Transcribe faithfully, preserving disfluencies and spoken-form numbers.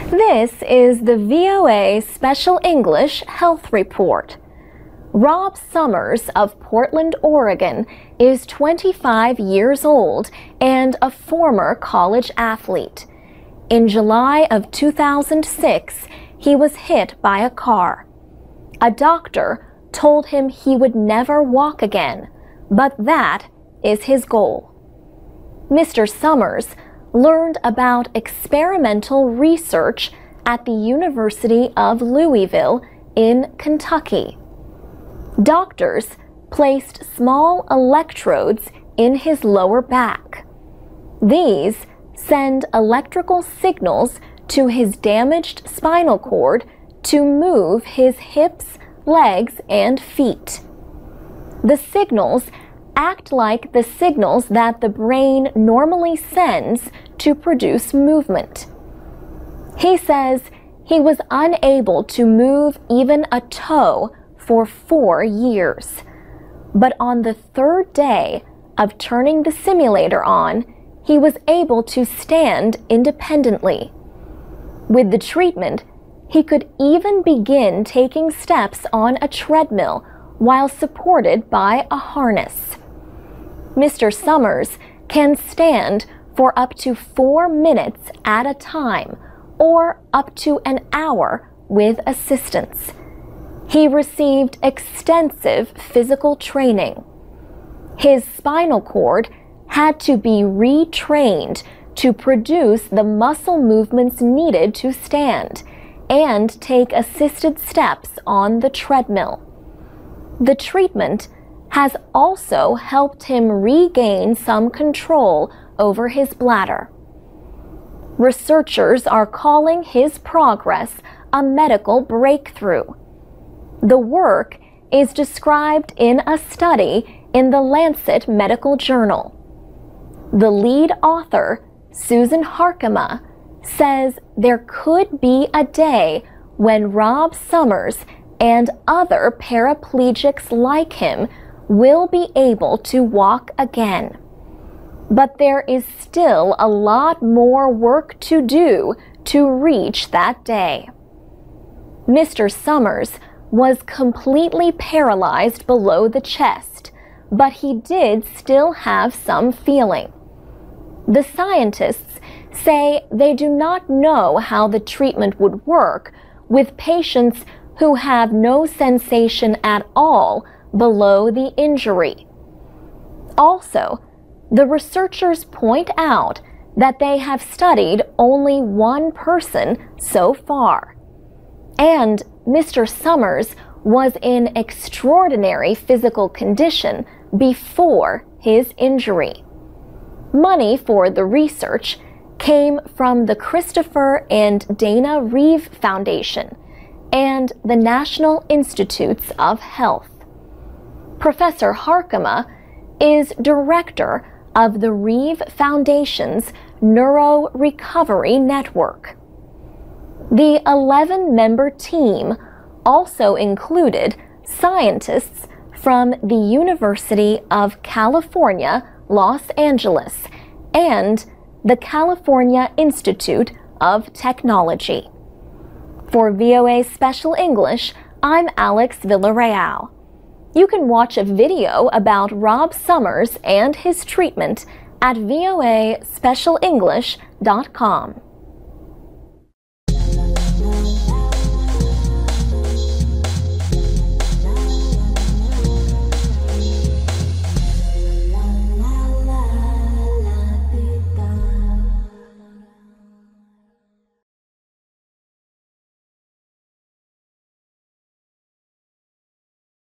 This is the V O A Special English Health Report. Rob Summers of Portland, Oregon is twenty-five years old and a former college athlete. In July of two thousand six, he was hit by a car. A doctor told him he would never walk again, but that is his goal. Mister Summers learned about experimental research at the University of Louisville in Kentucky. Doctors placed small electrodes in his lower back. These send electrical signals to his damaged spinal cord to move his hips, legs, and feet. The signals act like the signals that the brain normally sends to produce movement. He says he was unable to move even a toe for four years. But on the third day of turning the simulator on, he was able to stand independently. With the treatment, he could even begin taking steps on a treadmill while supported by a harness. Mister Summers can stand for up to four minutes at a time or up to an hour with assistance. He received extensive physical training. His spinal cord had to be retrained to produce the muscle movements needed to stand and take assisted steps on the treadmill. The treatment has also helped him regain some control over his bladder. Researchers are calling his progress a medical breakthrough. The work is described in a study in the Lancet Medical Journal. The lead author, Susan Harkema, says there could be a day when Rob Summers and other paraplegics like him will be able to walk again. But there is still a lot more work to do to reach that day. Mister Summers was completely paralyzed below the chest, but he did still have some feeling. The scientists say they do not know how the treatment would work with patients who have no sensation at all below the injury. Also, the researchers point out that they have studied only one person so far. And Mister Summers was in extraordinary physical condition before his injury. Money for the research came from the Christopher and Dana Reeve Foundation and the National Institutes of Health. Professor Harkema is director of the Reeve Foundation's Neuro Recovery Network. The eleven-member team also included scientists from the University of California, Los Angeles, and the California Institute of Technology. For V O A Special English, I'm Alex Villarreal. You can watch a video about Rob Summers and his treatment at V O A special english dot com.